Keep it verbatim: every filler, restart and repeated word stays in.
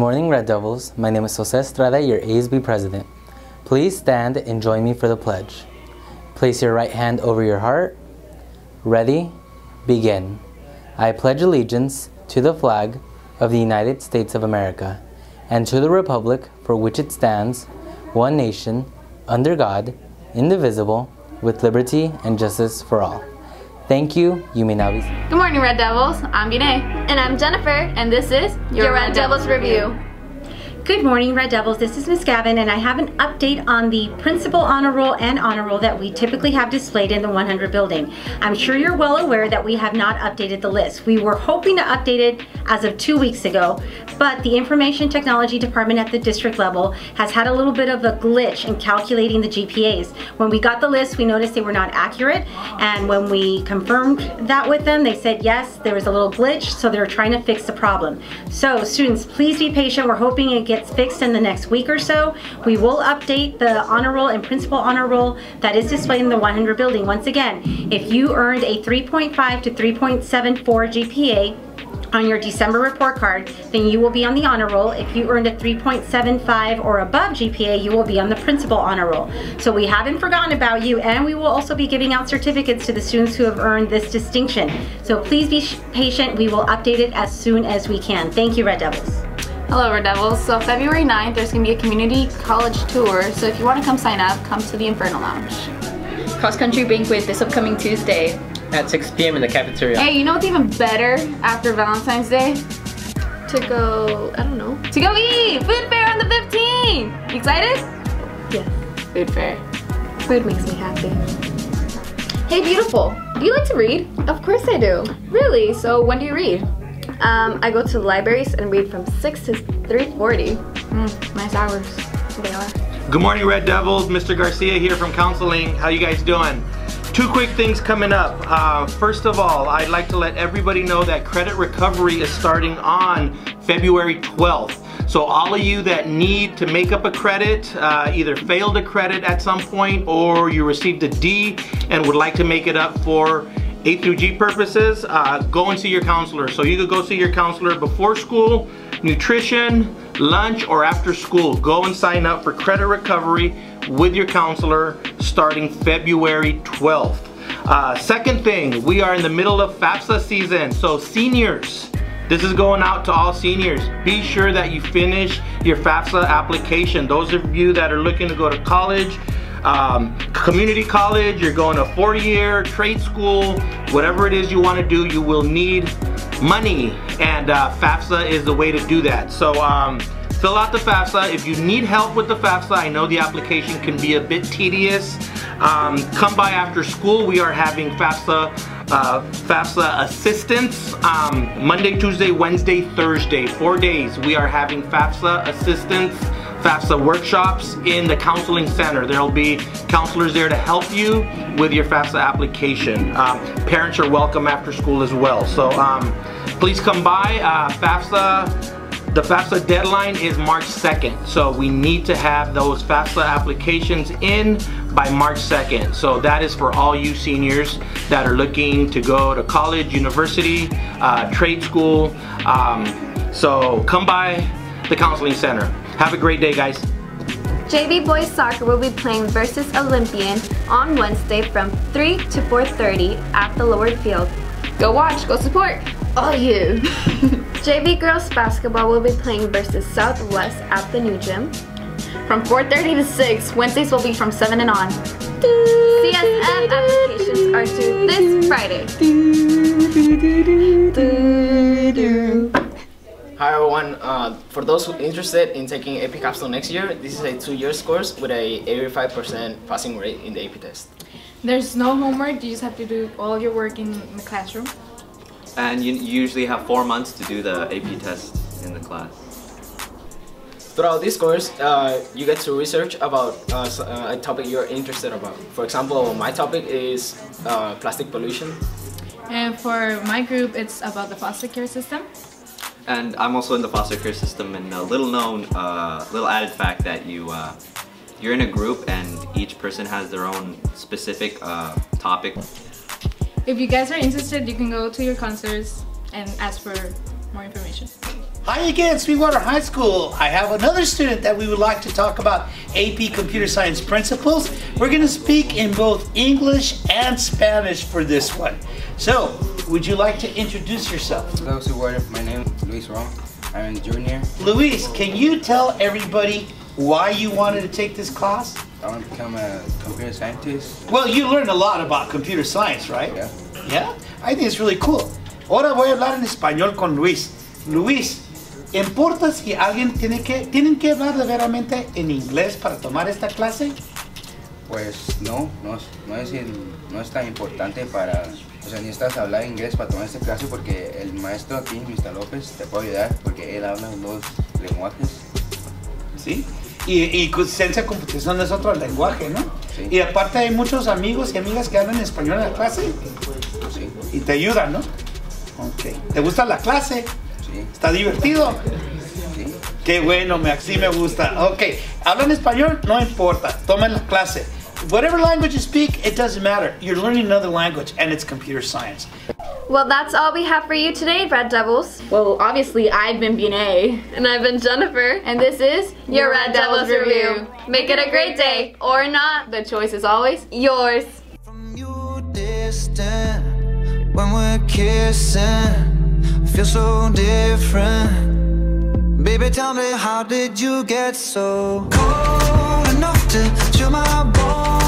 morning, Red Devils. My name is Jose Estrada, your A S B president. Please stand and join me for the pledge. Place your right hand over your heart. Ready? Begin. I pledge allegiance to the flag of the United States of America and to the republic for which it stands, one nation, under God, indivisible, with liberty and justice for all. Thank you. You may now be seated. Good morning, Red Devils. I'm Binay. And I'm Jennifer. And this is your, your Red, Red Devils, Devils Review. Review. Good morning, Red Devils. This is Miss Gavin, and I have an update on the Principal Honor Roll and Honor Roll that we typically have displayed in the one hundred building. I'm sure you're well aware that we have not updated the list. We were hoping to update it as of two weeks ago, but the Information Technology Department at the district level has had a little bit of a glitch in calculating the G P As. When we got the list, we noticed they were not accurate, and when we confirmed that with them, they said yes, there was a little glitch, so they're trying to fix the problem. So students, please be patient. We're hoping it gets fixed in the next week or so. We will update the honor roll and principal honor roll that is displayed in the one hundred building. Once again, if you earned a three point five to three point seven four G P A on your December report card, then you will be on the honor roll. If you earned a three point seven five or above G P A, you will be on the principal honor roll. So we haven't forgotten about you, and we will also be giving out certificates to the students who have earned this distinction. So please be patient. We will update it as soon as we can. Thank you, Red Devils. Hello, Red Devils. So February ninth, there's going to be a community college tour. So if you want to come sign up, come to the Inferno Lounge. Cross country banquet this upcoming Tuesday at six p m in the cafeteria. Hey, you know what's even better after Valentine's Day? To go, I don't know. To go eat! Food fair on the fifteenth! You excited? Yes. Food fair. Food makes me happy. Hey, beautiful. Do you like to read? Of course I do. Really? So when do you read? Um, I go to the libraries and read from six to three forty. Mm, nice hours. They are. Good morning, Red Devils. Mister Garcia here from counseling. How you guys doing? Two quick things coming up. Uh, first of all, I'd like to let everybody know that credit recovery is starting on February twelfth. So all of you that need to make up a credit, uh, either failed a credit at some point or you received a D and would like to make it up for A through G purposes, uh, go and see your counselor. So you could go see your counselor before school, nutrition, lunch, or after school. Go and sign up for credit recovery with your counselor starting February twelfth. Uh, second thing, we are in the middle of FAFSA season, so seniors, this is going out to all seniors. Be sure that you finish your FAFSA application. Those of you that are looking to go to college, Um, community college, you're going to four-year trade school, whatever it is you want to do, you will need money, and uh, FAFSA is the way to do that. So um, fill out the FAFSA. If you need help with the FAFSA, I know the application can be a bit tedious. Um, come by after school. We are having FAFSA uh, FAFSA assistance um, Monday, Tuesday, Wednesday, Thursday, four days. We are having FAFSA assistance, FAFSA workshops in the counseling center. There'll be counselors there to help you with your FAFSA application. Um, parents are welcome after school as well. So um, please come by. Uh, FAFSA, the FAFSA deadline is March second. So we need to have those FAFSA applications in by March second. So that is for all you seniors that are looking to go to college, university, uh, trade school. Um, so come by the counseling center. Have a great day, guys. J V Boys Soccer will be playing versus Olympian on Wednesday from three to four thirty at the Lower Field. Go watch, go support. Oh yeah. J V Girls Basketball will be playing versus Southwest at the new gym. From four thirty to six, Wednesdays will be from seven and on. C S M applications are due this Friday. Hi everyone, uh, for those who are interested in taking A P Capstone next year, this is a two-year course with a eighty-five percent passing rate in the A P test. There's no homework, you just have to do all your work in the classroom. And you usually have four months to do the A P test in the class. Throughout this course, uh, you get to research about uh, a topic you're interested about. For example, my topic is uh, plastic pollution. And for my group, it's about the foster care system. And I'm also in the foster care system, and a little known, uh, little added fact that you, uh, you're in a group and each person has their own specific uh, topic. If you guys are interested, you can go to your counselors and ask for more information. Hi again, Sweetwater High School. I have another student that we would like to talk about A P Computer Science principles. We're going to speak in both English and Spanish for this one. So, would you like to introduce yourself? Hello, Sweetwater. My name is Luis Ron. I'm a junior. Luis, can you tell everybody why you wanted to take this class? I want to become a computer scientist. Well, you learned a lot about computer science, right? Yeah. Yeah? I think it's really cool. Ahora voy a hablar en español con Luis. Luis, ¿importa si alguien tiene que, tienen que hablar de veramente en inglés para tomar esta clase? Pues no, no, es- no, es, el- no es tan importante para... O sea, necesitas hablar inglés para tomar esta clase porque el maestro aquí, mister López, te puede ayudar porque él habla dos lenguajes. ¿Sí? Y, y ciencia computación es otro lenguaje, ¿no? Sí. Y aparte hay muchos amigos y amigas que hablan español en la clase Sí, y te ayudan, ¿no? Ok. ¿Te gusta la clase? sí, ¿Está divertido? sí. Qué bueno, me, así me gusta. Ok, hablan español, no importa, tomen la clase. Whatever language you speak, it doesn't matter. You're learning another language and it's computer science. Well, that's all we have for you today, Red Devils. Well, obviously, I've been B N A. And I've been Jennifer. And this is Your Red Devils Review. Make it a great day, or not. The choice is always Yours. From you distant, when we're kissing, feel so different. Baby, tell me, how did you get so cold enough to chill my bones?